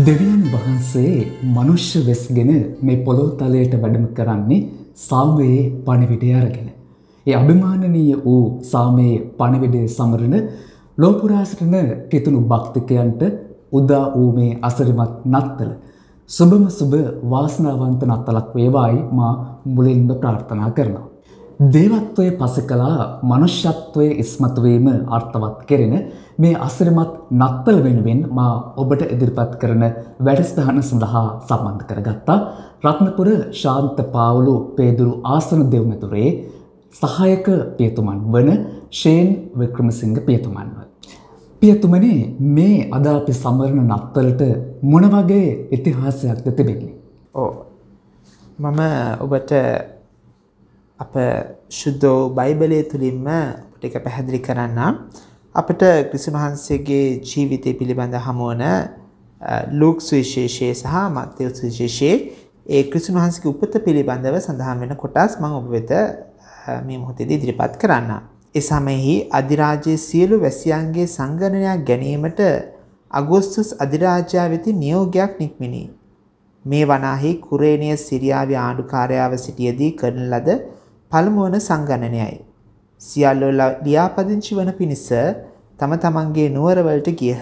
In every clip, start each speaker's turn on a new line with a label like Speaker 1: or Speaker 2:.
Speaker 1: දෙවියන් වහන්සේ මනුෂ්‍ය වෙස්ගෙන මේ පොළොව තලයට වැඩම කරන්නේ සාමයේ පණිවිඩය අරගෙන. ඒ අභිමානනීය වූ සාමයේ පණිවිඩය සමරන ලෝපුරා සිටින කිතුණු භක්තිකයන්ට උදා වූ මේ අසිරිමත් නත්තල සුබම සුබ වාසනාවන්ත නත්තලක් වේවායි මා මුලින්ම ප්‍රාර්ථනා කරනවා. දේවත්වයේ පසකලා මනුෂ්‍යත්වයේ ඉස්මතු වීම අර්ථවත් කෙරෙන මේ අසිරිමත් නත්තල වෙනුවෙන් මා ඔබට ඉදිරිපත් කරන වැඩසටහන සඳහා සම්බන්ධ කරගත්තා රත්නපුර ශාන්ත පාවුලු පේදුරු ආසන දෙව්මැදුරේ සහායක පියතුමන් වන ෂේන් වික්‍රමසිංහ පියතුමන්ව. පියතුමනි, මේ අද අපි සමරන නත්තලට මොන වගේ ඉතිහාසයක්ද තිබෙන්නේ?
Speaker 2: මම ඔබට අප ශුද්ධ බයිබලයේ තුලින්ම ඔබට එක පැහැදිලි කරන්න. අපිට ක්‍රිස්තුන් වහන්සේගේ ජීවිතය පිළිබඳ හමුවන ලූක් සුවිශේෂයේ සහ මත්තේයු සුවිශේෂයේ ඒ ක්‍රිස්තුන් වහන්සේගේ උපත පිළිබඳව සඳහන් වෙන කොටස් මම ඔබ වෙත මේ මොහොතේදී ඉදිරිපත් කරන්න. ඒ සමයෙහි අධිරාජ්‍යයේ සියලු වැසියන්ගේ සංගණනයක් ගැනීමට අගෝස්තුස් අධිරාජ්‍යා වෙතින් නියෝගයක් නික්මිනි. මේ වනාහි කුරේනිය සිරියාවේ ආණ්ඩුකාරයාව සිටියේදී කරන ලද පළමු වන සංගණනයයි. සියල්ලෝ ලියාපදිංචි වන පිණිස තම තමන්ගේ නුවරවලට ගියහ.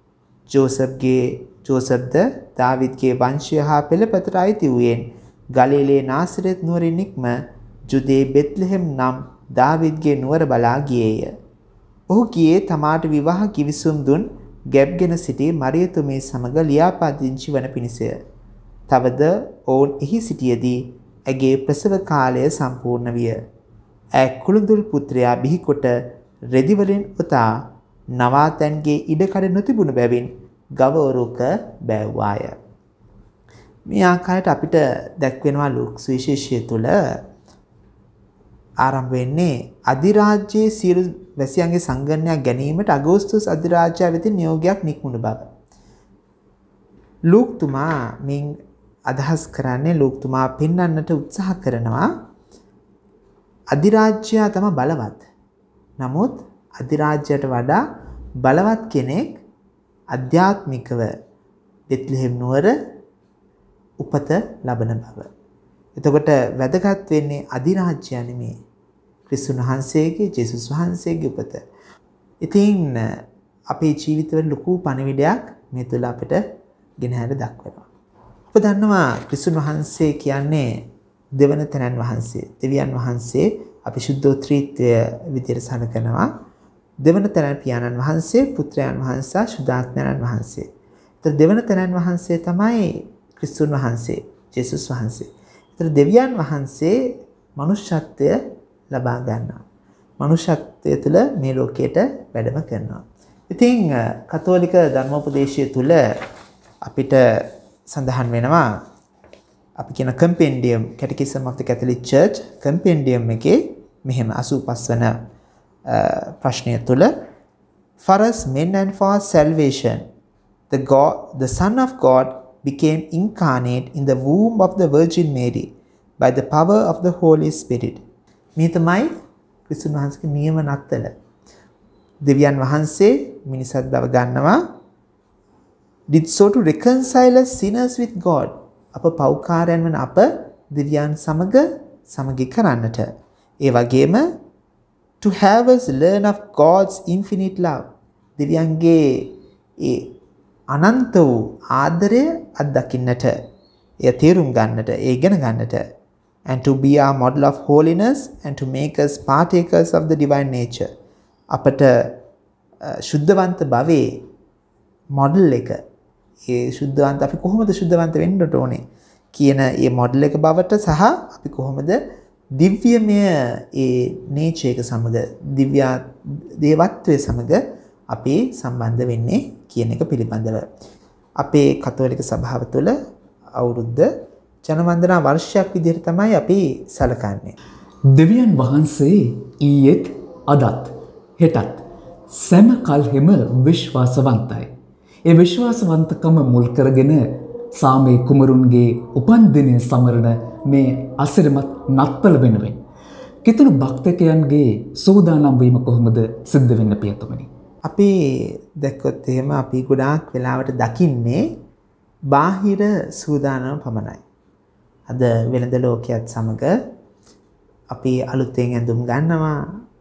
Speaker 2: ජෝසප්ද දාවිද්ගේ වංශය හා පෙළපතට අයිති වූයෙන් ගලිලේ නාසරෙත් නුවරින් නික්ම ජුදේ බෙත්ලෙහෙම් නම් දාවිද්ගේ නුවර බලා ගියේය. ඔහු ගියේ තමාට විවාහ කිවිසුම් දුන් ගැබ්ගෙන සිටි මරියතුමේ සමග ලියාපදිංචි වන පිණිසය. තවද ඔවුන් එහි සිටියේදී ඇගේ ප්‍රසව කාලය සම්පූර්ණ විය. ඇ කුළුඳුල් පුත්‍රයා බිහිකොට රෙදි වලින් උතා නවාතැන්ගේ ඉඩකඩ නොතිබුණු බැවින් ගවවරුක බැව්වාය. මේ ආකාරයට අපිට දැක්වෙනවා ලූක් සුවිශේෂය තුළ ආරම්භ වෙන්නේ අධිරාජ්‍යයේ සියලු වැසියන්ගේ සංගණනයක් ගැනීමට අගෝස්තුස් අධිරාජ්‍යා වෙතින් නියෝගයක් නික්මුණු බව. ලූක්තුමා මින් අදහස් කරන්නේ ලූක්තුමා පෙන්වන්නට උත්සාහ කරනවා අධිරාජ්‍යයා තම බලවත්. නමුත් අධිරාජ්‍යයට වඩා බලවත් කෙනෙක් අධ්‍යාත්මිකව බෙත්ලෙහෙම් නුවර උපත ලබන බව. එතකොට වැදගත් වෙන්නේ අධිරාජ්‍යය නෙමෙයි. ක්‍රිස්තුන් වහන්සේගේ ජේසුස් වහන්සේගේ උපත. ඉතින් අපේ ජීවිතවල ලොකු පණිවිඩයක් මේ තුළ අපිට ගෙනහැර දක්වනවා. ඔබ දන්නවා ක්‍රිස්තුන් වහන්සේ කියන්නේ දෙවන තැනන් වහන්සේ. දෙවියන් වහන්සේ අපි ශුද්ධෝත්‍රීත්වය විදිහට සැලකනවා. දෙවන තැනන් පියාණන් වහන්සේ, පුත්‍රයන් වහන්සේ, ශුද්ධාත්මයන් වහන්සේ. ඒතර දෙවන තැනන් වහන්සේ තමයි ක්‍රිස්තුන් වහන්සේ, ජේසුස් වහන්සේ. ඒතර දෙවියන් වහන්සේ මනුෂ්‍යත්වය ලබා ගන්නවා. මනුෂ්‍යත්වය තුළ මේ ලෝකයට වැඩම කරනවා. ඉතින් කතෝලික ධර්මෝපදේශය තුළ අපිට සඳහන් වෙනවා අපි කියන කම්පෙන්ඩියම් Catechism of the Catholic Church කම්පෙන්ඩියම් එකේ මෙහෙම 85 වන ප්‍රශ්නය තුළ for us men and for salvation the Son of God became incarnate in the womb of the Virgin Mary by the power of the Holy Spirit. මේ තමයි ක්‍රිස්තුන් වහන්සේගේ නියම නත්තල. දෙවියන් වහන්සේ මිනිසත් බව ගන්නවා did so to reconcile us sinners with God. අප පෞකාරයන් වන අප දෙවියන් සමග සමගි කරන්නට. ඒ වගේම to have us learn of God's infinite love. දෙවියන්ගේ ඒ අනන්ත වූ ආදරය අත්දකින්නට, එය තේරුම් ගන්නට, ඒ ඉගෙන ගන්නට. And to be our model of holiness and to make us partakers of the divine nature. අපට ශුද්ධවන්ත භවයේ මොඩල් එක, ඒ ශුද්ධවන්ත අපි කොහොමද ශුද්ධවන්ත වෙන්න ඕනේ කියන ඒ මොඩල් එක බවට සහ අපි කොහොමද දිව්‍යමය ඒ නේචර් එක සමග දේවත්වයේ සමග අපි සම්බන්ධ වෙන්නේ කියන එක පිළිබඳව අපේ කතෝලික සභාව තුළ අවුරුද්ද ජනවන්දනා වර්ෂයක් විදිහට තමයි අපි සැලකන්නේ.
Speaker 1: දෙවියන් වහන්සේ ඊයේත් අදත් හෙටත් සෑම කල්හිම විශ්වාසවන්තයි. ඒ විශ්වාසවන්තකම මුල් කරගෙන සාමේ කුමරුන්ගේ උපන්දිනය සමරන මේ අසිරිමත් නත්තල වෙනුවෙන් කිතුණු භක්තිකයන්ගේ සූදානම් වීම කොහොමද සිද්ධ වෙන්න පියතුමනි?
Speaker 2: අපි දැක්කොත් එහෙම අපි ගොඩාක් වෙලාවට දකින්නේ බාහිර සූදානම් පමණයි. අද වෙළඳ ලෝකයේත් සමග අපි අලුතෙන් ඇඳුම් ගන්නවා,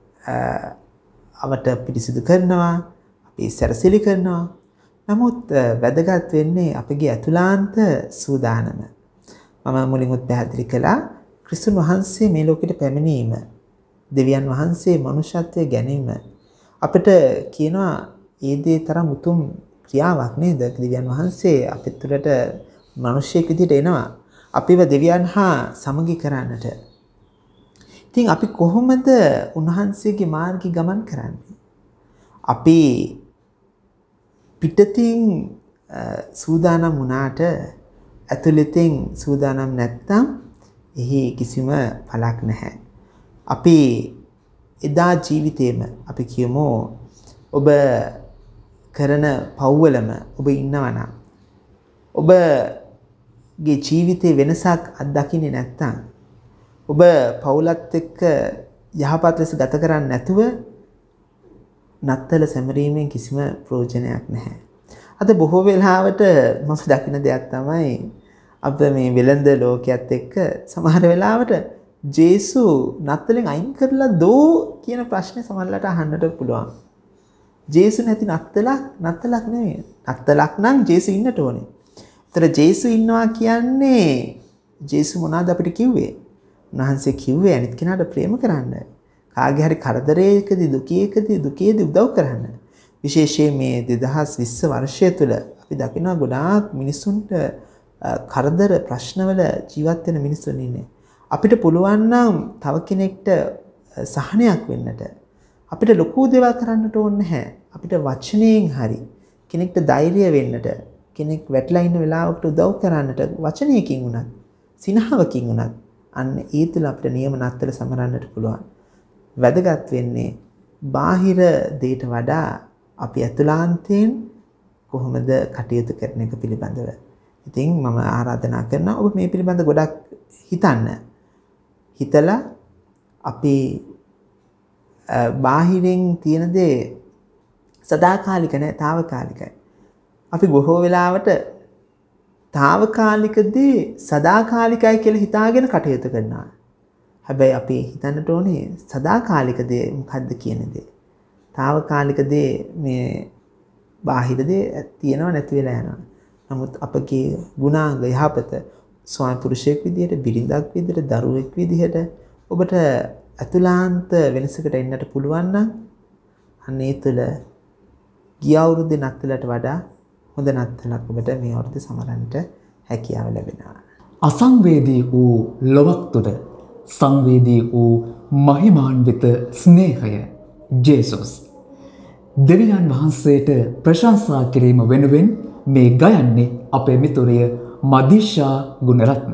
Speaker 2: අවට පිරිසිදු කරනවා, අපි සැරසිලි කරනවා. නමුත් වැදගත් වෙන්නේ අපගේ අතුලාන්ත සූදානම. මම මුලින්ම පැහැදිලි කළා ක්‍රිස්තුන් වහන්සේ මේ ලෝකෙට පැමිණීම, දෙවියන් වහන්සේ මනුෂ්‍යත්වයේ ගැනීම අපිට කියනවා ඒ දේ තරම් උතුම් ක්‍රියාවක් නේද? දෙවියන් වහන්සේ අපිට තුළට මිනිසෙක් විදිහට එනවා අපිව දෙවියන් හා සමගි කරන්නට. ඉතින් අපි කොහොමද උන්වහන්සේගේ මාර්ගී ගමන් කරන්නේ? අපි පිටතින් සූදානම් වුණාට ඇතුළතින් සූදානම් නැත්නම් එහි කිසිම පළක් නැහැ. අපි එදා ජීවිතේම අපි කියමු ඔබ කරන පව්වලම ඔබ ඉන්නවා නම් ඔබගේ ජීවිතේ වෙනසක් අත්දකින්නේ නැත්නම් ඔබ පවුලත් එක්ක යහපත් ලෙස ගත කරන්නේ නැතුව නත්තල සැමරීමෙන් කිසිම ප්‍රයෝජනයක් නැහැ. අද බොහෝ වෙලාවට මම දකින දෙයක් තමයි අප මේ වෙළඳ ලෝකයේත් එක්ක සමහර වෙලාවට ජේසු නත්තලෙන් අයින් කරලා දෝ කියන ප්‍රශ්නේ සමහරලාට අහන්නට පුළුවන්. ජේසු නැති නත්තලක් නෙවෙයි. නත්තලක් නම් ජේසු ඉන්නට ඕනේ. ඒතර ජේසු ඉන්නවා කියන්නේ ජේසු මොනවාද අපිට කිව්වේ? උන්වහන්සේ කිව්වේ අනිත් කෙනාට ප්‍රේම කරන්න. කාගේ හරි කරදරයකදී දුකේදී උදව් කරන්න. විශේෂයෙන් මේ 2020 වර්ෂය තුළ අපි දකිනවා ගොඩාක් මිනිසුන්ට කරදර ප්‍රශ්නවල ජීවත් වෙන මිනිස්සුන් ඉන්නේ. අපිට පුළුවන් නම් තව කෙනෙක්ට සහනයක් වෙන්නට අපිට ලොකු දේවල් කරන්නට ඕනේ නැහැ. අපිට වචනයෙන් හරි කෙනෙක්ට ධෛර්යය වෙන්නට, කෙනෙක් වැටලා ඉන්න වෙලාවකට උදව් කරන්නට වචනයකින් උනත්, සිනහවකින් උනත් අන්න ඒ තුළ අපිට නියම නත්තල සමරන්නට පුළුවන්. වැදගත් වෙන්නේ බාහිර දෙයට වඩා අපි ඇතුළාන්තයෙන් කොහොමද කටයුතු කරන එක පිළිබඳව. ඉතින් මම ආරාධනා කරනවා ඔබ මේ පිළිබඳව ගොඩක් හිතන්න. හිතලා අපි බාහිරින් තියෙන දේ සදාකාලික නැහැ, తాවකාලිකයි. අපි බොහෝ වෙලාවට తాවකාලික දේ සදාකාලිකයි කියලා හිතාගෙන කටයුතු කරනවා. හැබැයි අපි හිතන්නට ඕනේ සදාකාලික දේ මොකද්ද කියන දේ. తాවකාලික දේ මේ බාහිර දේ තියෙනව නැති වෙලා යනවා. නමුත් අපගේ ගුණාංග යහපත ස්වාමි පුරුෂයෙක් විදිහට, බිරිඳක් විදිහට, දරුවෙක් විදිහට ඔබට අතුලාන්ත වෙනසකට එන්නට පුළුවන් නම් අන්න ඒ තුළ ගිය අවුරුද්දේ නත්තලට වඩා හොඳ නත්තලක් ඔබට මේ අවුරුද්දේ සමරන්නට හැකියාව ලැබෙනවා.
Speaker 1: අසංවේදී වූ ලොවක් තුළ සංවේදී වූ මහිමාන්විත ස්නේහය ජේසුස්. දෙවියන් වහන්සේට ප්‍රශංසා කිරීම වෙනුවෙන් මේ ගයන්නේ අපේ මිතුරිය මදීෂා ගුණරත්න.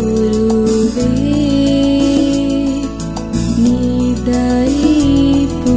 Speaker 3: Dari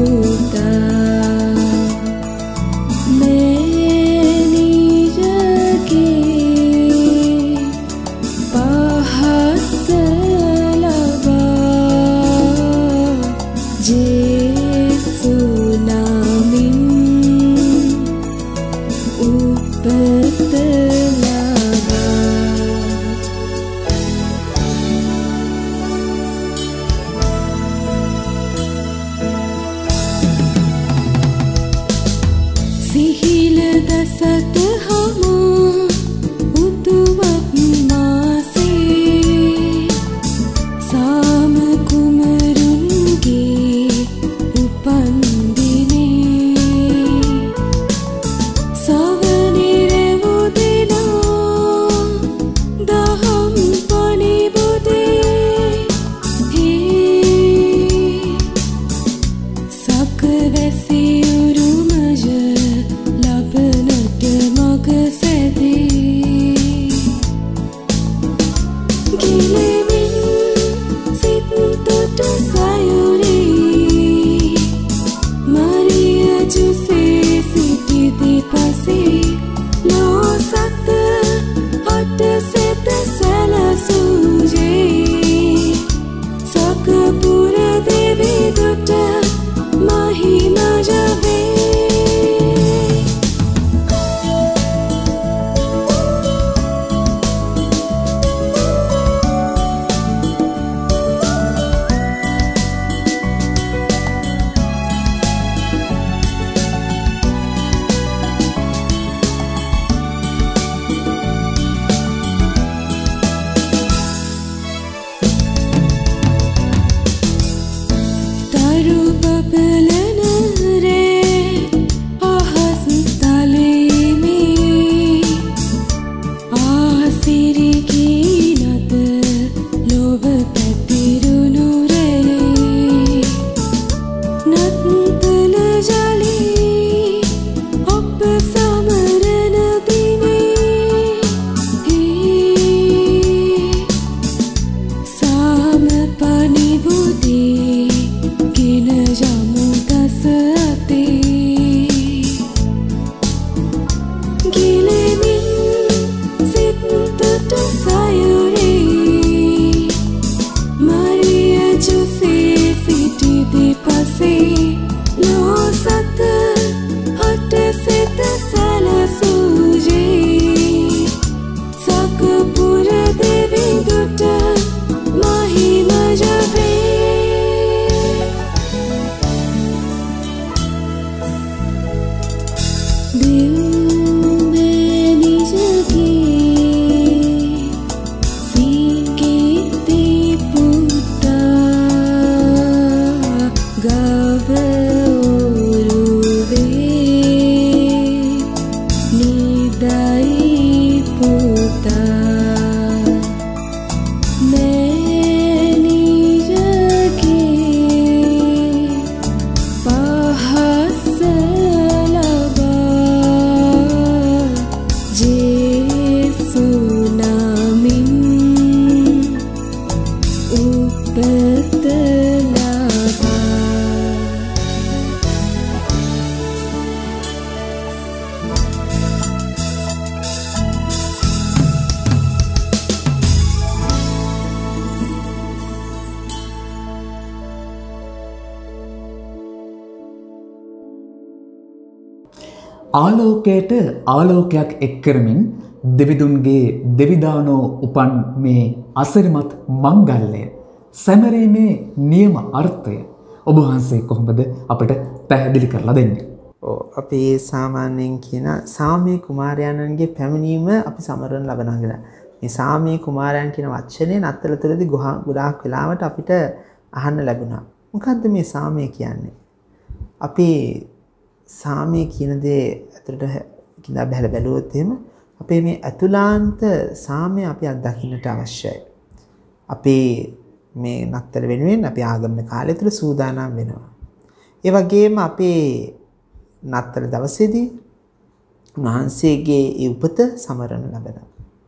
Speaker 1: ආලෝකයට ආලෝකයක් එක් කරමින් දෙවිදුන්ගේ දෙවිදානෝ උපන් මේ අසිරිමත් මංගල්‍යය සැමරීමේ නියම අර්ථය ඔබ වහන්සේ කොහොමද අපිට පැහැදිලි කරලා දෙන්නේ?
Speaker 2: අපි සාමාන්‍යයෙන් කියන සාමී කුමාරයන්ගේ පැමිණීම අපි සමරන ලබනවා කියලා. මේ සාමී කුමාරයන් කියන වචනේ නත්තල තුළදී ගොඩාක් වෙලාවට අපිට අහන්න ලැබුණා. මොකද්ද මේ සාමය කියන්නේ? අපි සාමය කියන දේ ඇතුළට කිඳා බහැලා බැලුවොත් එහෙම අපේ මේ අතුලාන්ත සාමය අපි අත්දකින්නට අවශ්‍යයි. අපේ මේ නත්තල වෙනුවෙන් අපි ආගමන කාලය තුළ සූදානම් වෙනවා. ඒ වගේම අපේ නත්තල දවසේදී උන්වහන්සේගේ ඒ උපත සමරන ලබනවා.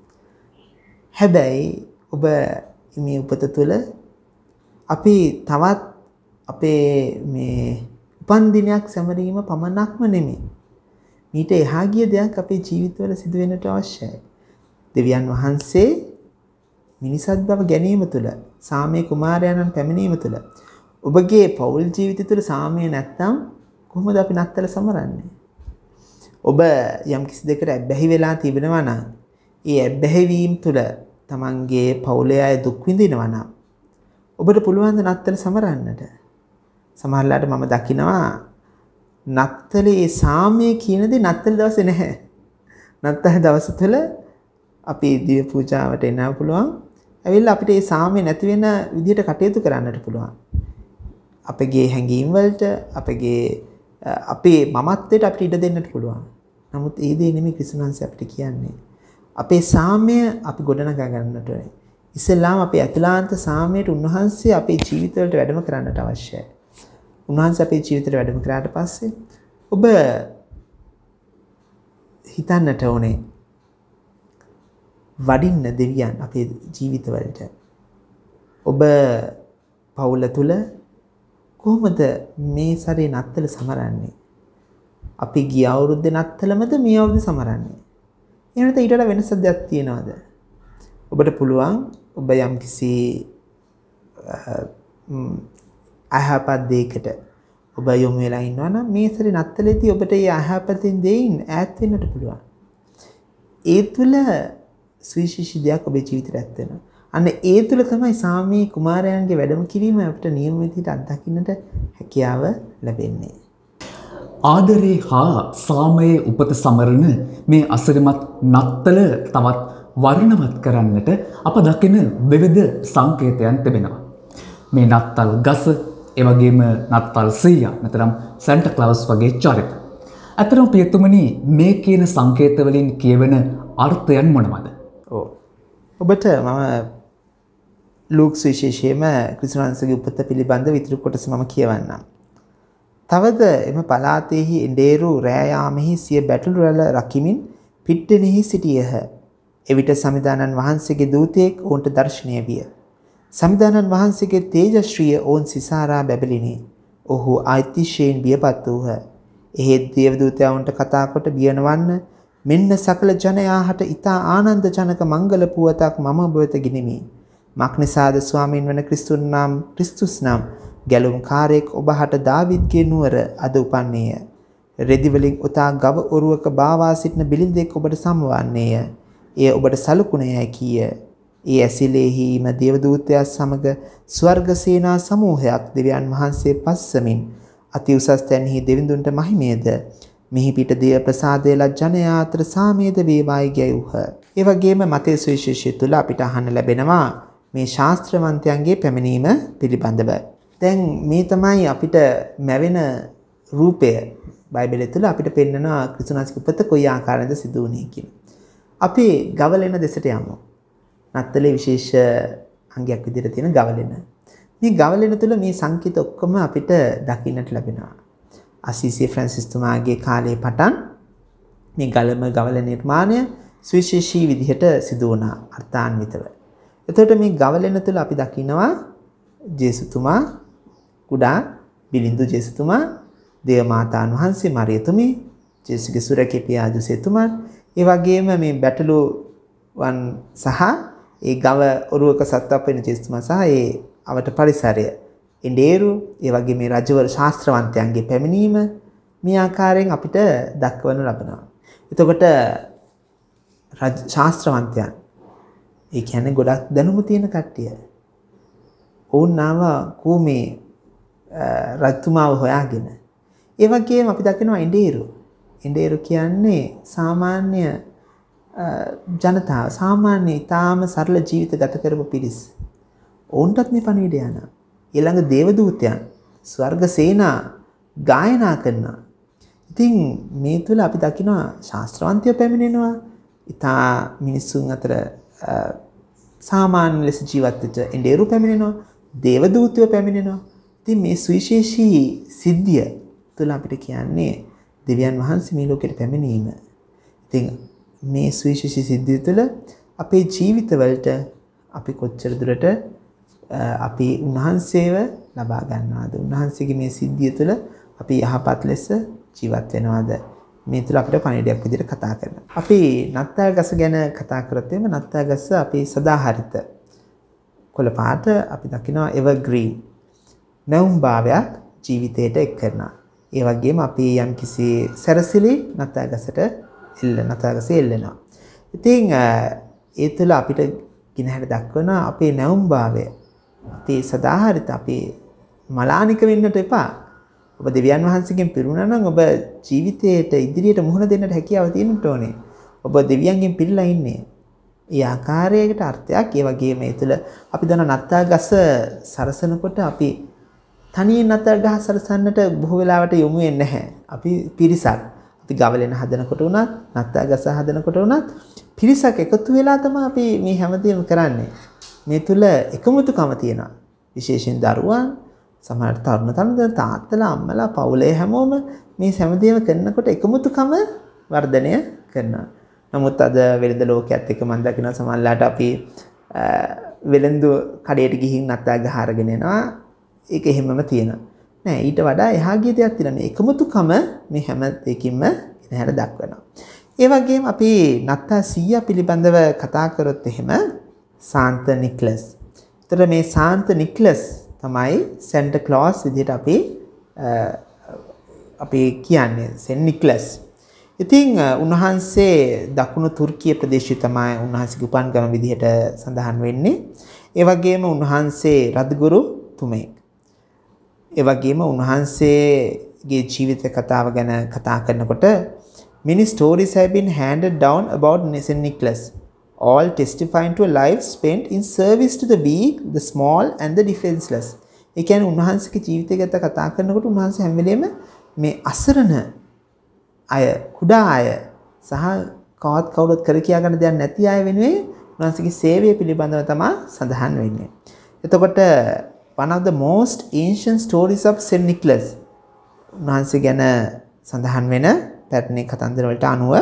Speaker 2: හැබැයි ඔබ මේ උපත තුළ අපි තවත් අපේ මේ උපන් දිනයක් සැමරීම පමණක්ම නෙමෙයි. මීට එහා ගිය දෙයක් අපේ ජීවිතවල සිදු වෙන්නට අවශ්‍යයි. දෙවියන් වහන්සේ මිනිසත් බව ගැනීම තුළ සාමයේ කුමාරයන්න් පැමිණීම තුළ ඔබගේ පෞල් ජීවිතය තුළ සාමය නැත්නම් කොහොමද අපි නත්තල සමරන්නේ? ඔබ යම් කිසි දෙයකට ඇබ්බැහි වෙලා තිබෙනවා නම් ඒ ඇබ්බැහි වීම තුළ තමන්ගේ පවුලේ අය දුක් විඳිනවා නම් ඔබට පුළුවන් ද නත්තල සමරන්නට? සමහරවිට මම දකිනවා නත්තලේ සාමය කියන දේ නත්තල දවසේ නැහැ. නත්තල දවස තුළ අපි දිව පූජාවට එන්න පුළුවන්. ඇවිල්ලා අපිට මේ සාමය නැති වෙන විදිහට කටයුතු කරන්නට පුළුවන්. අපගේ හැඟීම් වලට අපේ මමත්වයට අපිට ඉඩ දෙන්නට පුළුවන්. නමුත් ඒ දේ නෙමෙයි ක්‍රිස්තුමස් අපිට කියන්නේ. අපේ සාමය අපි ගොඩනගා ගන්නට ඕනේ. ඉස්සෙල්ලාම අපේ අතුලාන්ත සාමයට උන්වහන්සේ අපේ ජීවිතවලට වැඩම කරන්නට අවශ්‍යයි. උන්වහන්සේ අපේ ජීවිතයට වැඩම කරාට පස්සේ ඔබ හිතන්නට ඕනේ වඩින්න දෙවියන් අපේ ජීවිතවලට. ඔබ පවුල තුල කොහොමද මේ සැරේ නත්තල සමරන්නේ? අපි ගිය අවුරුද්දේ නත්තලමද මේ අවුරුද්දේ සමරන්නේ? එහෙම නැත්නම් ඊට වඩා වෙනසක් දෙයක් තියනවද? ඔබට පුළුවන් ඔබ යම් කිසි අයහපත් දෙයකට ඔබ යොමු වෙලා ඉන්නවා නම් මේ සැරේ නත්තලේදී ඔබට මේ අයහපතින් දෙයින් ඈත් වෙන්නට පුළුවන්. ඒ තුල සුවිශේෂී දෙයක් ඔබේ ජීවිතයට ඇත් වෙනවා. අන්න ඒ තුල තමයි සාමී කුමාරයන්ගේ වැඩම කිරීම අපිට නියම විදිහට අත්දකින්නට හැකියාව ලැබෙන්නේ.
Speaker 1: ආදරේ හා සාමයේ උපත සමරන මේ අසිරිමත් නත්තල තවත් වර්ණවත් කරන්නට අප දකින විවිධ සංකේතයන් තිබෙනවා. මේ නත්තල් ගස, ඒ වගේම නත්තල් සීයා, නැත්නම් සැන්ටා ක්ලවුස් වගේ චරිත. අතරම පියතුමනි මේ කියන සංකේත වලින් කියවෙන අර්ථයන් මොනවද?
Speaker 2: ඔබට මම ලූක්ස් විශේෂයෙන්ම ක්‍රිස්තුමස්ගේ උපත පිළිබඳ විතර කොටස මම කියවන්නම්. තවද එම පලාතෙහි එඬේරු රෑ යාමෙහි සිය බැටළු රැළ රකිමින් පිට්ටෙනෙහි සිටියහ. එවිට සමිදානන් වහන්සේගේ දූතයෙක් ඔවුන්ට දර්ශනය විය. සමිදානන් වහන්සේගේ තේජශ්‍රීය ඔවුන් සිසාරා බැබලිනි. ඔහු අතිශයින් බියපත් වූහ. එහෙත් දේවදූතයා ඔවුන්ට කතා කොට බිය නොවන්න, මෙන්න සකල ජනයාට ඊතා ආනන්ද ජනක මංගල පුවතක් මම ඔබ වෙත ගෙනිමි. මක්නිසාද ස්වාමීන් වන ක්‍රිස්තුස් නම් ගැලුම් කාරයෙක් ඔබහට දාවිද්ගේ නුවර අද උපන්නේය. රෙදි වලින් උතා ගව ඔරුවක බාවා සිටින බිලින්දෙක් ඔබට සමවන්නේය. එය ඔබට සලකුණේයි කීය. ඒ ඇසිලෙහිම දේවදූතයා සමග ස්වර්ග සේනා සමූහයක් දෙවියන් වහන්සේ පස්සමින් අති උසස් තැන්හි දෙවිඳුන්ට මහිමේද මෙහි පිට දේව ප්‍රසාදය ලත් ජනයා අතර සාමේද වේවායි ගැයූහ. ඒ වගේම මතේ සුවිශේෂය තුළ අපිට අහන්න ලැබෙනවා මේ ශාස්ත්‍රවන්තයන්ගේ පැමිණීම පිළිබඳව. දැන් මේ තමයි අපිට මැවෙන රූපය බයිබලය තුළ අපිට පෙන්වනවා ක්‍රිස්තුනාසික උපත කොයි ආකාරයෙන්ද සිදු වුනේ කියලා. අපි ගවලෙන දෙසට යමු. නත්තලේ විශේෂ අංගයක් විදිහට තියෙන ගවලෙන. මේ ගවලෙන තුළ මේ සංකේත ඔක්කොම අපිට දකින්නට ලැබෙනවා. අසීසි ෆ්‍රැන්සිස් තුමාගේ කාලේ පටන් මේ ගවල නිර්මාණය සුවිශේෂී විදිහට සිදු වුණා අර්ථාන්විතව. එතකොට මේ ගවලෙන තුළ අපි දකිනවා ජේසුතුමා, කුඩා බිලිඳු ජේසුතුමා, දේව මාතාන් වහන්සේ මරියතුමි, ජේසුගේ සුරැකී පියා ජෝසෙතුමා, ඒ වගේම මේ බැටළුවන් සහ ඒ ගව ඔරුවක සත්වප් වෙන ජේසුතුමා සහ ඒ අවට පරිසරය ඉන්දේරු, ඒ වගේ මේ රජවරු ශාස්ත්‍රවන්තයන්ගේ පැමිණීම මේ ආකාරයෙන් අපිට දක්වනු ලබනවා. එතකොට ශාස්ත්‍රවන්තයන් ඒ කියන්නේ ගොඩක් දැනුම තියෙන කට්ටිය. ඔවුන් නාම කෝමේ රජතුමාව හොයාගෙන. ඒ වගේම අපි දකිනවා ඉන්දේරු. ඉන්දේරු කියන්නේ සාමාන්‍ය ජනතාව, සාමාන්‍ය ඊටාම සරල ජීවිත ගත කරපු පිරිස්. ඔවුන්ටත් මේ පණිවිඩය යනවා. ඊළඟ දේවදූතයන් ස්වර්ග සේනා ගායනා කරනවා. ඉතින් මේ තුල අපි දකිනවා ශාස්ත්‍රවන්තයෝ පැමිණෙනවා. ඉතා මිනිසුන් අතර සාමාන්‍ය ලෙස ජීවත් වෙච්ච ඉන්දේරු පැමිණෙනවා. දේවදූතයෝ පැමිණෙනවා. ඉතින් මේ සුවිශේෂී සිද්ධිය තුල අපිට කියන්නේ දෙවියන් වහන්සේ මේ ලෝකෙට පැමිණීම. ඉතින් මේ සුවිශේෂී සිද්ධිය තුළ අපේ ජීවිතවලට අපි කොච්චර දුරට අපි උන්වහන්සේව ලබා ගන්නවද? උන්වහන්සේගේ මේ සිද්ධිය තුළ අපි යහපත් ලෙස ජීවත් වෙනවද? මේ තුළ අපිට පණිවිඩයක් විදිහට කතා කරනවා. අපි නත්තල් ගස ගැන කතා කරත් එimhe නත්තල් ගස අපි සදාහරිත කොළ පාට අපි දකිනවා එවර්ග්‍රීන් නැවුම් භාවයක් ජීවිතයට එක් කරනවා. ඒ වගේම අපි යම්කිසි සැරසිලි නත්තල් ගසේ එල්ලෙනවා. ඉතින් ඒ තුළ අපිට ගිනහැර දක්වන අපේ නැවුම් භාවය, අපේ සදාහරිත, අපේ මලානික වෙන්නට එපා. ඔබ දෙවියන් වහන්සේගෙන් පිරුණා නම් ඔබ ජීවිතයට ඉදිරියට මුහුණ දෙන්නට හැකියාව තියෙන්න ඕනේ. ඔබ දෙවියන්ගෙන් පිරීලා ඉන්නේ. ඒ ආකාරයකට අර්ථයක්. ඒ වගේම ඒ තුළ අපි දන්න නත්තල් ගස සරසනකොට අපි තනියෙන් නත්තල් ගහ සරසන්නට බොහෝ වෙලාවට යොමු වෙන්නේ නැහැ. අපි පිරිසක්, අපි ගවලෙන හදනකොට උනත්, නත්තල් ගස හදනකොට උනත් පිරිසක් එකතු වෙලා තමයි අපි මේ හැමදේම කරන්නේ. මේ තුල එකමුතුකම තියෙනවා. විශේෂයෙන් දරුවන්, සමහර තරුණ තාත්තලා, අම්මලා, පවුලේ හැමෝම මේ හැමදේම කරනකොට එකමුතුකම වර්ධනය කරනවා. නමුත් අද වෙළඳ ලෝකයේත් එක මම දකිනවා සමහරලාට අපි වෙළඳ කඩේට ගිහින් නත්තල් ගහ අරගෙන එනවා. ඒක එහෙමම තියෙනවා. නෑ, ඊට වඩා එහා ගිය දෙයක් තියෙනවා. මේ එකමුතුකම මේ හැම දෙකින්ම ඉනහැර දක්වනවා. ඒ වගේම අපි නත්තල් 100 පිළිබඳව කතා කරොත් එහෙම සාන්ත නික්ලස්. ඒතර මේ සාන්ත නික්ලස් තමයි සැන්ටා ක්ලෝස් විදිහට අපි කියන්නේ සෙන්ට් නික්ලස්. ඉතින් උන්වහන්සේ දකුණු තුර්කිය ප්‍රදේශයේ තමයි උන්වහන්සේගේ උපන්ගම විදිහට සඳහන් වෙන්නේ. ඒ වගේම උන්වහන්සේ රදගුරු තුමෙක්. ඒ වගේම උන්වහන්සේගේ ජීවිත කතාව ගැන කතා කරනකොට many stories have been handed down about St. Nicholas, all testifying to a life spent in service to the weak, the small and the defenseless. ඒ කියන්නේ උන්වහන්සේගේ ජීවිතය ගැන කතා කරනකොට උන්වහන්සේ හැම වෙලේම මේ අසරණ අය, කුඩා අය සහ කවුරුත් කර කියා ගන්න දෙයක් නැති අය වෙනුවෙන් උන්වහන්සේගේ සේවය පිළිබඳව තමයි සඳහන් වෙන්නේ. එතකොට one of the most ancient stories of St. Nicholas උන්වහන්සේ ගැන සඳහන් වෙන පැරණි කතන්දර වලට අනුව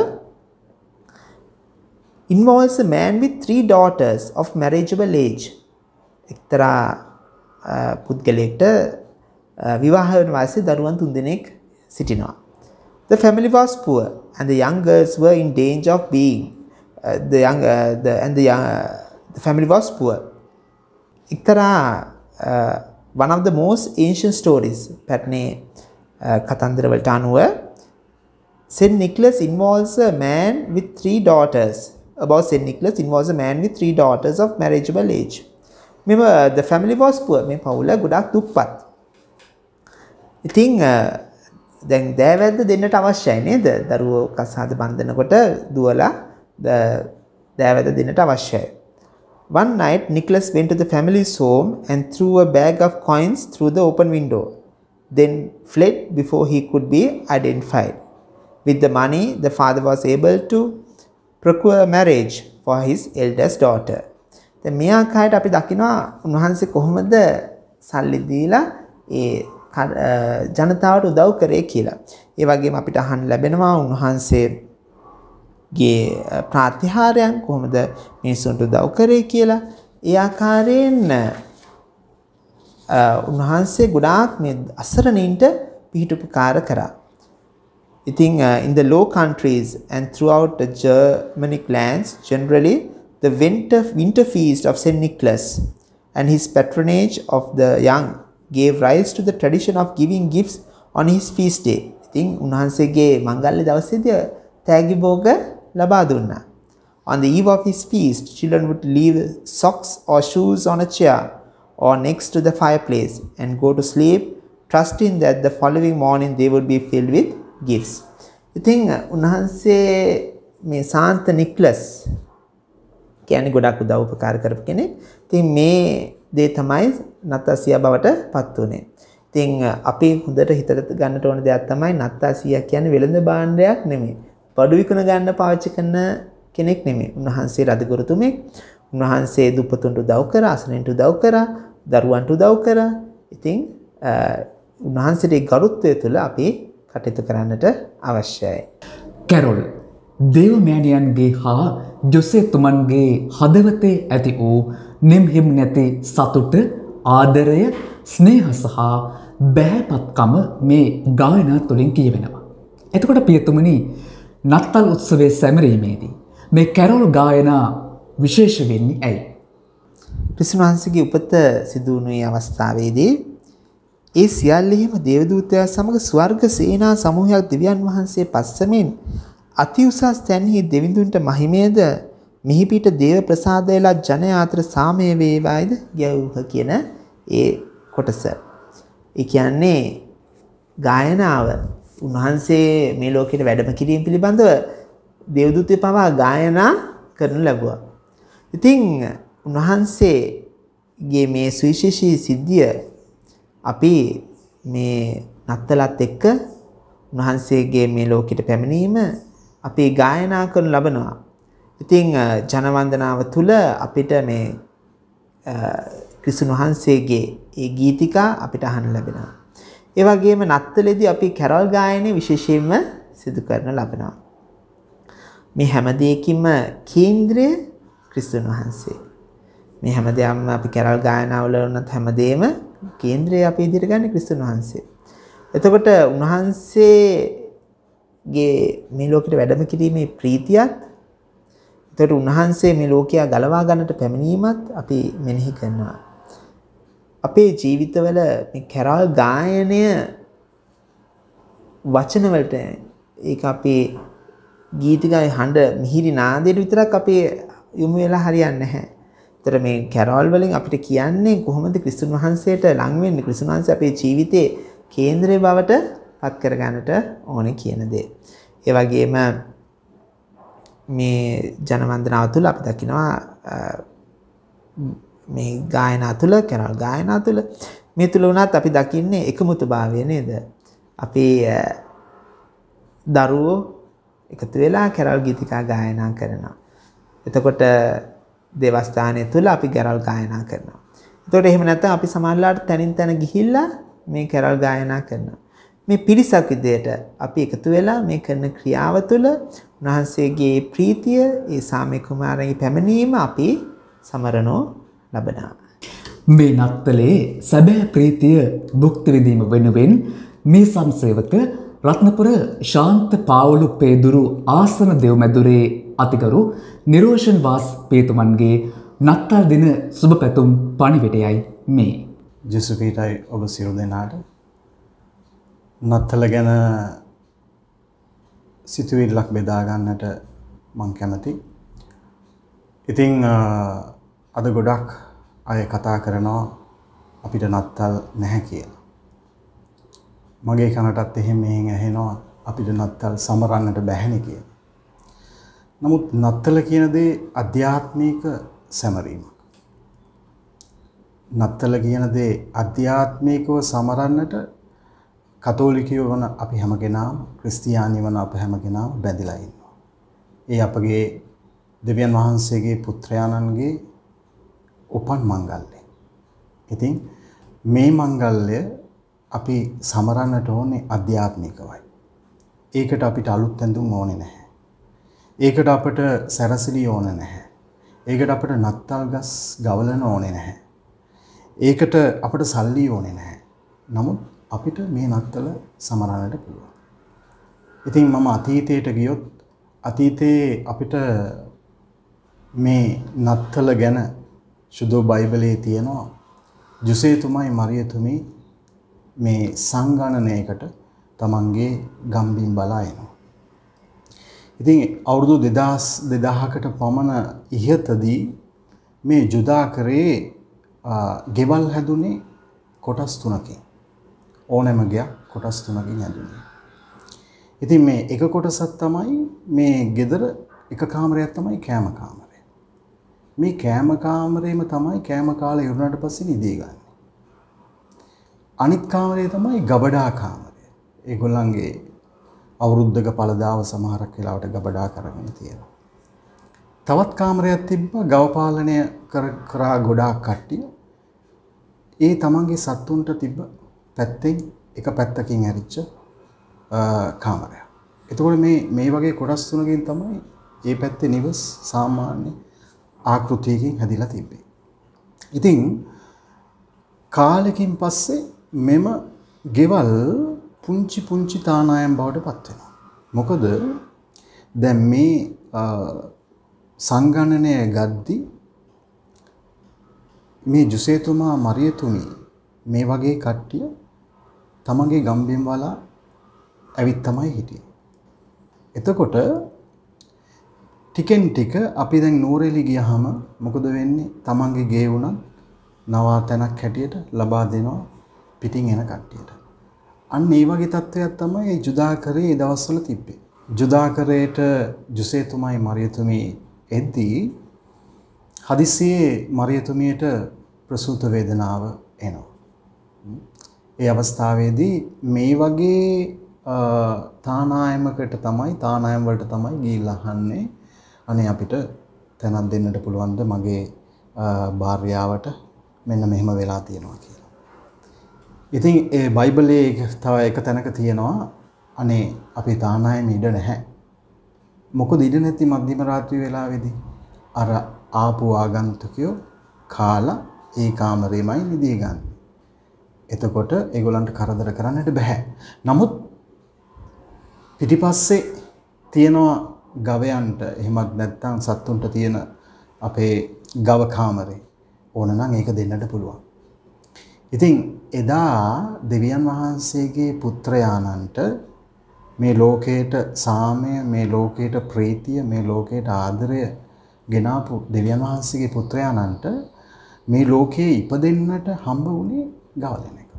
Speaker 2: involves a man with 3 daughters of marriageable age. එක්තරා පුද්ගලයෙක්ට විවාහ වෙන වයසේ දරුවන් 3 දෙනෙක් සිටිනවා. The family was poor and the young girls were in danger of being the family was poor. එක්තරා one of the most ancient stories පැරණි කතන්දර වලට අනුව St. Nicholas involves a man with 3 daughters. About St. Nicholas involves a man with 3 daughters of marriageable age. Remember, the family was poor. මේ පවුල ගොඩක් දුප්පත්. ඉතින් දැන් දෑවැද්ද දෙන්නට අවශ්‍යයි නේද? දරුවෝ කසාද බඳිනකොට දුවලා දෑවැද්ද දෙන්නට අවශ්‍යයි. One night, Nicholas went to the family's home and threw a bag of coins through the open window, then fled before he could be identified. With the money, the father was able to procure marriage for his eldest daughter. දැන් මේ ආකාරයට අපි දකිනවා උන්වහන්සේ කොහොමද සල්ලි දීලා ඒ ජනතාවට උදව් කරේ කියලා. ඒ වගේම අපිට අහන්න ලැබෙනවා උන්වහන්සේගේ ප්‍රාතිහාර්යයන් කොහොමද මිනිසුන්ට උදව් කරේ කියලා. ඒ ආකාරයෙන් උන්වහන්සේ ගොඩාක් මේ අසරණයින්ට පිහිටුපකාර කරා. ඉතින් in the low countries and throughout the Germanic lands, generally the winter feast of St. Nicholas and his patronage of the young gave rise to the tradition of giving gifts on his feast day. ඉතින් උන්වහන්සේගේ මංගල්‍ය දවසේදී තෑගි භෝග ලබා දුන්නා. On the eve of his feast, children would leave socks or shoes on a chair or next to the fireplace and go to sleep, trusting that the following morning they would be filled with gifts. ඉතින් උන්වහන්සේ මේ සාන්ත නික්ලස් කියන්නේ ගොඩක් උදව් උපකාර කරපු කෙනෙක්. ඉතින් මේ දේ තමයි නත්තාසියා බවට පත් වුනේ. ඉතින් අපි හොඳට හිතට ගන්නට ඕන දෙයක් තමයි නත්තාසියා කියන්නේ වෙළඳ භාණ්ඩයක් නෙමෙයි. බඩු විකුණ ගන්න පාවිච්චි කරන කෙනෙක් නෙමෙයි. උන්වහන්සේ රජගුරුතුමෙක්. උන්වහන්සේ දුප්පතුන්ට උදව් කරා, අසරණයින්ට උදව් කරා, දරුවන්ට උදව් කරා. ඉතින් උන්වහන්සේගේ ගරුත්වය තුළ අපි කටයුතු කරන්නට අවශ්‍යයි.
Speaker 1: කැරොල් දේවමෑණියන්ගේ හා ජොසේතුමන්ගේ හදවතේ ඇති වූ නිම්හිම් නැති සතුට, ආදරය, ස්නේහ සහ බෑපත්කම මේ ගායනා තුළින් කියවෙනවා. එතකොට පියතුමනි, නත්තල් උත්සවයේ සැමරීමේදී මේ කැරොල් ගායනා විශේෂ වෙන්නේ ඇයි?
Speaker 2: ක්‍රිස්තුන් වහන්සේගේ උපත සිදු වුණේ අවස්ථාවේදී ඒ සියල්ලෙහිම දේවදූතයා සමග ස්වර්ග සේනා සමූහයක් දෙවියන් වහන්සේ පස්සමින් අති උසස් තැන්හි දෙවිඳුන්ට මහිමේද මිහිපිට දේව ප්‍රසාදයලා ජන අතර සාමය වේවායිද ගැවුහ කියන ඒ කොටස. ඒ කියන්නේ ගායනාව උන්වහන්සේ මේ ලෝකෙට වැඩම කිරීම පිළිබඳව දේවදූතයෝ පවා ගායනා කරනු ලැබුවා. ඉතින් උන්වහන්සේගේ මේ සුවිශේෂී සිද්ධිය අපි මේ නත්තලත් එක්ක උන්වහන්සේගේ මේ ලෝකෙට පැමිණීම අපි ගායනා කරනු ලබනවා. ඉතින් ජනවන්දනාව තුළ අපිට මේ ක්‍රිස්තුන් වහන්සේගේ ඒ ගීතිකා අපිට අහන්න ලැබෙනවා. ඒ වගේම නත්තලේදී අපි කැරල් ගායනය විශේෂයෙන්ම සිදු කරන ලබනවා. මේ හැම දෙයකින්ම කේන්ද්‍රය ක්‍රිස්තුන් වහන්සේ. මේ හැමදේම අපි කැරල් ගායනාවල වුණත් හැමදේම කේන්ද්‍රය අපි ඉදිරියට ගන්න ක්‍රිස්තුන් වහන්සේ. එතකොට උන්වහන්සේගේ මේ ලෝකෙට වැඩම කිරීමේ ප්‍රීතියත්, එතකොට උන්වහන්සේ මේ ලෝකයා ගලවා ගන්නට පැමිණීමත් අපි මෙනෙහි කරනවා. අපේ ජීවිතවල මේ කැරල් ගායනය වචන වලට ඒක අපේ ගීතිකයි හඬ මිහිරි නාදයට විතරක් අපි යොමු වෙලා හරියන්නේ නැහැ. ඒතර මේ කැරල් වලින් අපිට කියන්නේ කොහොමද ක්‍රිස්තුන් වහන්සේට ලං වෙන්නේ, ක්‍රිස්තුන් වහන්සේ අපේ ජීවිතේ කේන්ද්‍රය බවට පත් කර ගන්නට ඕනේ කියන දේ. ඒ වගේම මේ ජනවන්දනාව තුළ අපි දකිනවා මේ ගායනා තුළ, කැරල් ගායනා තුළ මේ තුළ උනත් අපි දකින්නේ එකමුතුභාවය නේද? අපි දරුවෝ එකතු වෙලා කැරල් ගීතිකා ගායනා කරනවා. එතකොට දේවස්ථානය තුළ අපි කැරල් ගායනා කරනවා. එතකොට එහෙම නැත්නම් අපි සමාජලාට තනින් තන ගිහිල්ලා මේ කැරල් ගායනා කරනවා. මේ පිරිසක් විදියට අපි එකතු වෙලා මේ කරන ක්‍රියාව තුළ උන්වහන්සේගේ ප්‍රීතිය, ඒ සාමය කුමාරගේ පැමිණීම අපි සමරනෝ ලබනවා.
Speaker 1: මේ නත්තලේ සැබෑ ප්‍රීතිය භුක්ති විඳීම වෙනුවෙන් මේ සංසේවක රත්නපුර ශාන්ත පාවුලු පේදුරු ආසන දෙව්මැදුරේ අතිගරු නිරෝෂන් වාස් පියතුමන්ගේ නත්තල් දින සුබ පැතුම් පණිවිඩයයි මේ.
Speaker 3: ජෙසුපීටයි ඔබ සියලු දෙනාට නත්තල ගැන සිතුවිල්ලක් බෙදා ගන්නට මම කැමතියි. ඉතින් අද ගොඩක් අය කතා කරනවා අපිට නත්තල් නැහැ කියලා. මගේ කනටත් එහෙම මෙහෙන් ඇහෙනවා අපිට නත්තල් සමරන්නට බැහැනේ කියලා. නමුත් නත්තල කියන දේ අධ්‍යාත්මික සැමරීමක්. නත්තල කියන දේ අධ්‍යාත්මිකව සමරන්නට කතෝලිකයෝ වන අපි හැම කෙනාම ක්‍රිස්තියානි වන අප හැම කෙනාම බැඳිලා ඉන්නවා. ඒ අපගේ දෙවියන් වහන්සේගේ පුත්‍රයාණන්ගේ උපන් මංගල්‍යය. ඉතින් මේ මංගල්‍ය අපි සමරන්නට ඕනේ අධ්‍යාත්මිකවයි. ඒකට අපිට අලුත් ඇඳුම් ඕනේ නැහැ. ඒකට අපට සැරසිලි ඕනේ නැහැ. ඒකට අපට නත්තල් ගස් ගවලන ඕනේ නැහැ. ඒකට අපට සල්ලි ඕනේ නැහැ. නමුත් අපිට මේ නත්තල සමරන්නට පුළුවන්. ඉතින් මම අතීතයට ගියොත් අතීතයේ අපිට මේ නත්තල ගැන සුදු බයිබලයේ තියෙනවා ජුසේතුමයි මරියතුමි මේ සංගණනයකට තමන්ගේ ගම්බිම් බලා එනවා. ඉතින් අවුරුදු 2000කට පමණ ඉහතදී මේ ජුදා කරේ ගෙවල් හැදුනේ කොටස් තුනකින්. ඕනෑම ගයක් කොටස් තුනකින් හැදුනේ. ඉතින් මේ එක කොටසක් තමයි මේ ගෙදර එක කාමරයක් තමයි කෑම කාමරය. මේ කෑම කාමරේම තමයි කෑම කාලා ඉවරනට පස්සේ නිදි ගන්න. අනිත් කාමරේ තමයි ගබඩා කාමරය. ඒගොල්ලන්ගේ අවුරුද්දක පළදාව සමහරක් වෙලාවට ගබඩා කරගෙන තියෙනවා. තවත් කාමරයක් තිබ්බා ගව පාලනය කරා ගොඩාක් කට්ටිය. ඒ තමන්ගේ සත්තුන්ට තිබ්බ පැත්තෙන් එක පැත්තකින් ඇරිච්ච කාමරයක්. එතකොට මේ වගේ කොටස් තුනකින් තමයි මේ පැත්තේ නිවස් සාමාන්‍ය ආකෘතියකින් හැදිලා තිබ්බේ. ඉතින් කාලෙකින් පස්සේ මෙම ගෙවල් පුංචි පුංචි තානායම් බවට පත් වෙනවා. මොකද දැන් මේ සංගණනය ගද්දි මේ ජුසේතුමා මරියතුමි මේ වගේ කට්ටිය තමන්ගේ ගම්බිම් වලා ඇවිත් තමයි හිටියේ. එතකොට ටිකෙන් ටික අපි දැන් නූරෙලි ගියහම මොකද වෙන්නේ? තමන්ගේ ගේ උනත් නවාතැනක් හැටියට ලබා දෙනවා පිටින් එන කට්ටියට. අන්න ඒ වගේ තත්ත්වයක් තමයි මේ ජුදාකරේ ඒ දවස්වල තිබ්බේ. ජුදාකරේට ජුසේතුමයි මරියතුමි එද්දී හදිසියේ මරියතුමියට ප්‍රසූත වේදනාව එනවා. ඒ අවස්ථාවේදී මේ වගේ තානායමකට තමයි තානායම වලට තමයි ගිහිල්ලා අහන්නේ අනේ අපිට තැනක් දෙන්නට පුළුවන්ද මගේ භාර්යාවට මෙන්න මෙහෙම වෙලා තියෙනවා කියලා. ඉතින් ඒ බයිබලයේ තව එක තැනක තියෙනවා අනේ අපේ තානායම ඉඩ නැහැ. මොකද ඉඩ නැති මධ්‍යම රාත්‍රී වෙලාවේදී අර ආපු ආගන්තුකයෝ කාලා ඒ කාමරේමයි නිදී ගන්න. එතකොට ඒගොල්ලන්ට කරදර කරන්නට බෑ. නමුත් පිටිපස්සේ තියෙනවා ගවයන්ට එහෙමත් නැත්නම් සත්තුන්ට තියෙන අපේ ගව කාමරේ ඕන නම් ඒක දෙන්නට පුළුවන්. ඉතින් එදා දෙවියන් වහන්සේගේ පුත්‍රයාණන්ට මේ ලෝකයට සාමය, මේ ලෝකයට ප්‍රීතිය, මේ ලෝකයට ආදරය ගෙනාපු දෙවියන් වහන්සේගේ පුත්‍රයාණන්ට මේ ලෝකයේ ඉපදෙන්නට හම්බ වුණේ ගවලෙන එක.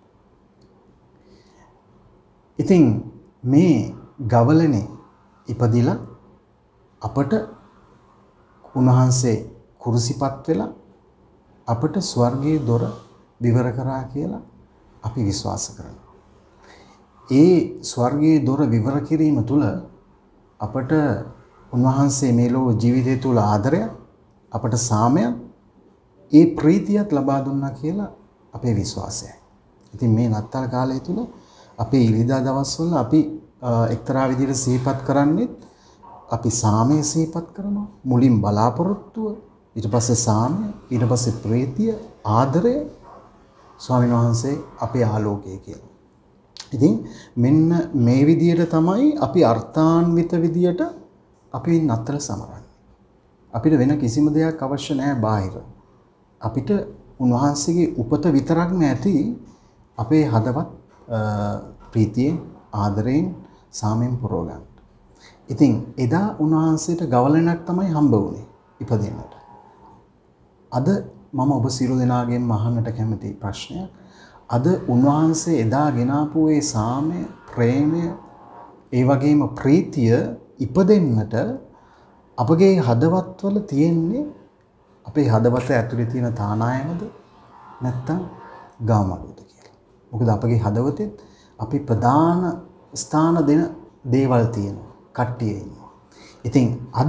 Speaker 3: ඉතින් මේ ගවලනේ ඉපදිලා අපට උන්වහන්සේ කුරුසිපත් වෙලා අපට ස්වර්ගයේ දොර විවර කරා කියලා අපි විශ්වාස කරනවා. ඒ ස්වර්ගයේ දොර විවර කිරීම තුළ අපට උන්වහන්සේ මේ ලෝක ජීවිතය තුළ ආදරය, අපට සාමය, ඒ ප්‍රීතියත් ලබා දුන්නා කියලා අපේ විශ්වාසයයි. ඉතින් මේ නත්තල් කාලය තුළ අපේ ඉරිදා දවස්වල අපි එක්තරා විදිහට සිහිපත් කරන්නේ අපි සාමය සිහිපත් කරනවා. මුලින් බලාපොරොත්තුව, ඊට පස්සේ සාමය, ඊට පස්සේ ප්‍රීතිය, ආදරය, ස්වාමීන් වහන්සේ අපේ ආලෝකය කියලා. ඉතින් මෙන්න මේ විදිහට තමයි අපි අර්ථාන්විත විදිහට අපි නත්තල සමරන්නේ. අපිට වෙන කිසිම දෙයක් අවශ්‍ය නැහැ බාහිර. අපිට උන්වහන්සේගේ උපත විතරක්ම ඇති අපේ හදවත් ප්‍රීතියෙන්, ආදරයෙන්, සාමයෙන් පුරව ගන්න. ඉතින් එදා උන්වහන්සේට ගවලනක් තමයි හම්බ වුණේ ඉපදෙන්නට. අද මම ඔබ සියලු දෙනාගෙන් අහන්නට කැමති ප්‍රශ්නයක්. අද උන්වහන්සේ එදා ගෙනාපු ඒ සාමය, ප්‍රේමය, ඒ වගේම ප්‍රීතිය ඉපදෙන්නට අපගේ හදවත්වල තියෙන්නේ අපේ හදවත ඇතුලේ තියෙන තානායමද නැත්නම් ගාමඩුවද කියලා. මොකද අපගේ හදවතේ අපි ප්‍රධාන ස්ථාන දෙන දේවල් තියෙනවා. කට්ටිය ඉන්නවා. ඉතින් අද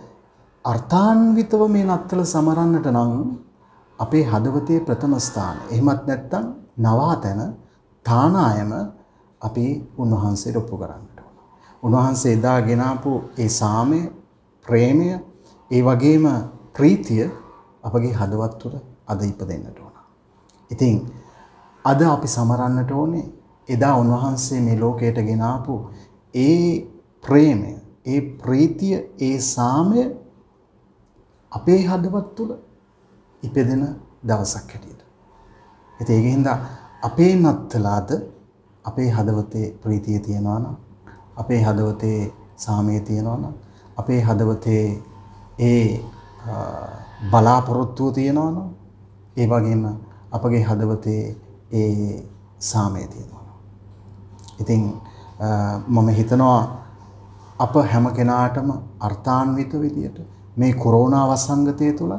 Speaker 3: අර්ථාන්විතව මේ නත්තල සමරන්නට නම් අපේ හදවතේ ප්‍රථම ස්ථානය. එහෙමත් නැත්නම් නවාතැන තානායම අපි උන්වහන්සේට ඔප්පු කරන්නට ඕන. උන්වහන්සේ එදා ගෙනාපු ඒ සාමය, ප්‍රේමය, ඒ වගේම ප්‍රීතිය අපගේ හදවත් තුළ අද ඉපදෙන්නට ඕන. ඉතින් අද අපි සමරන්නට ඕනේ එදා උන්වහන්සේ මේ ලෝකයට ගෙනාපු ඒ ප්‍රේමය, ඒ ප්‍රීතිය, ඒ සාමය අපේ හදවත් තුළ ඉපදෙන දවසක් හැටියට. ඉතින් ඒකින්ද අපේ නත්තලාද අපේ හදවතේ ප්‍රීතිය තියනවා නම්, අපේ හදවතේ සාමය තියනවා නම්, අපේ හදවතේ ඒ බලාපොරොත්තුව තියනවා නම්, ඒ වගේම අපගේ හදවතේ ඒ සාමය තියනවා නම්. ඉතින් මම හිතනවා අප හැම කෙනාටම අර්ථාන්විත විදියට මේ කොරෝනා වසංගතය තුළ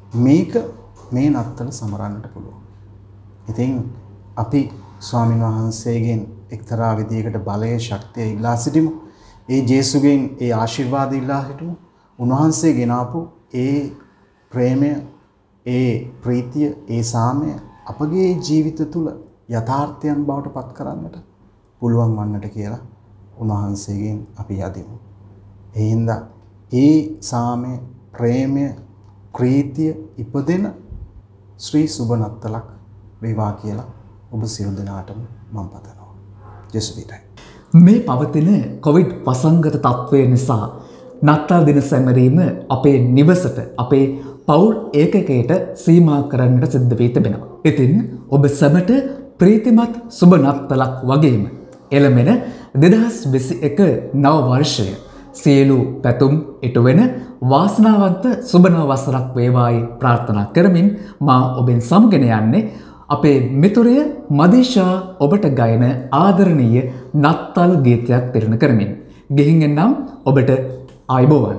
Speaker 3: මේ නත්තල සමරන්නට පුළුවන්. ඉතින් අපි ස්වාමීන් වහන්සේගෙන් එක්තරා විදියකට බලය, ශක්තිය ඉල්ලා සිටිමු. ඒ ජේසුගෙන් ඒ ආශිර්වාද ඉල්ලා සිටිමු. උන්වහන්සේ ගෙනාපු ඒ ප්‍රේමය, ඒ ප්‍රීතිය, ඒ සාමය අපගේ ජීවිත තුළ යථාර්ථයන් බවට පත් කරන්නට පුළුවන් වන්නට කියලා උන්වහන්සේගෙන් අපි යදිමු. ඒ හින්දා ඒ සාමය, ප්‍රේමය, ප්‍රීතිය ඉපදෙන ශ්‍රී සුබ නත්තලක් වේවා කියලා ඔබ සියලු දෙනාටම මම පතනවා. ජෙසුවිටයි.
Speaker 1: මේ පවතින කොවිඩ් වසංගත තත්ත්වය නිසා නත්තල් දින සැමරීම අපේ නිවසට, අපේ පවුල් ඒකකයට සීමා කරන්නට සිද්ධ වී තිබෙනවා. ඉතින් ඔබ සැමට ප්‍රීතිමත් සුබ නත්තලක් වගේම එළමෙන 2021 නව වර්ෂය සියලු පැතුම් ඉටුවෙන වාසනාවන්ත සුබ නව වසරක් වේවායි ප්‍රාර්ථනා කරමින් මා ඔබෙන් සමගෙන යන්නේ අපේ මිතුරිය මදීෂා ඔබට ගයන ආදරණීය නත්තල් ගීතයක් තිරණ කරමින්. ගිහින් එන්නම් ඔබට ආයුබෝවන්.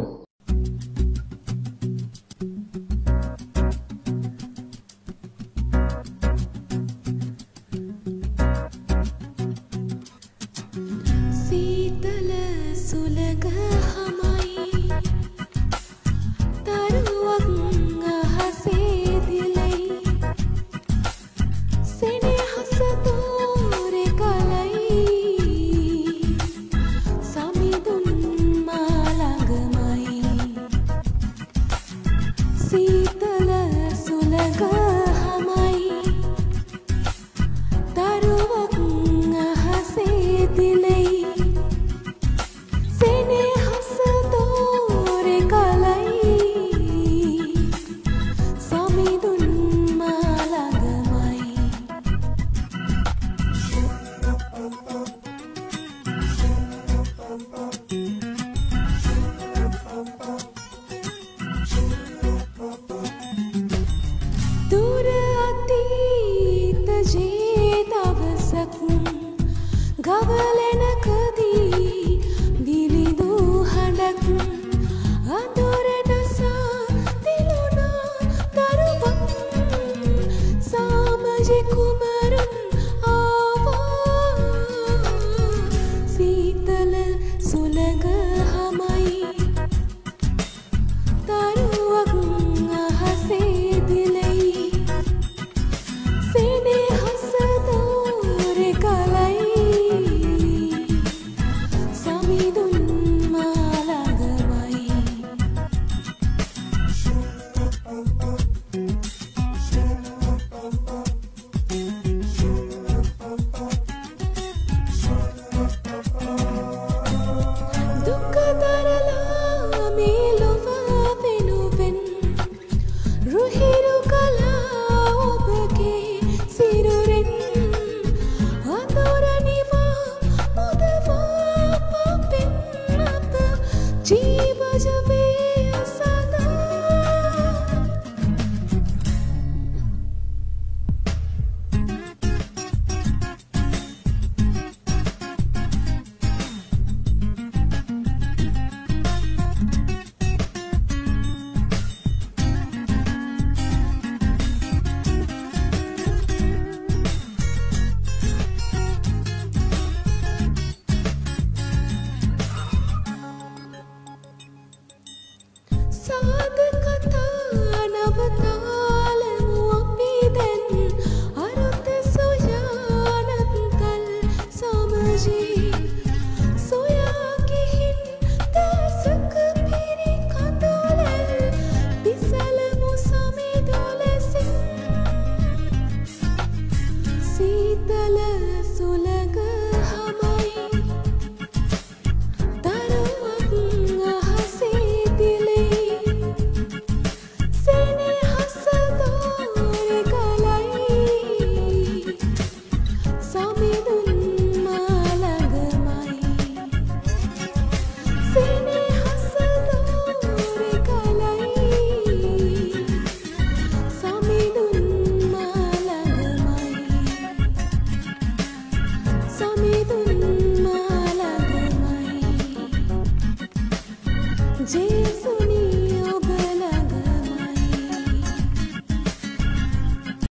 Speaker 4: ජේසුස්